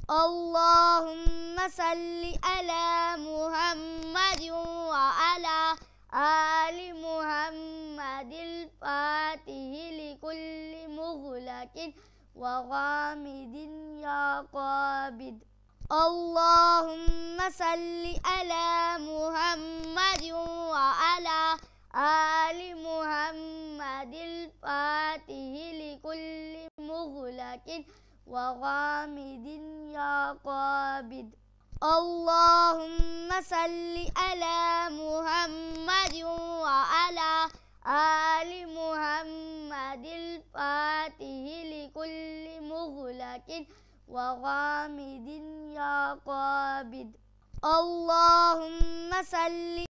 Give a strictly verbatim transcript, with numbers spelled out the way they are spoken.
اللهم صل على محمد وعلى آل محمد الفاتح لكل مغلق وغامد يا قابض. اللهم صل على محمد وعلى آل محمد الفاتح لكل مغلق وغامد يا قابض. اللهم صل على محمد وعلى آل محمد الفاتح لكل مغلق وغامد يا قابض. اللهم صل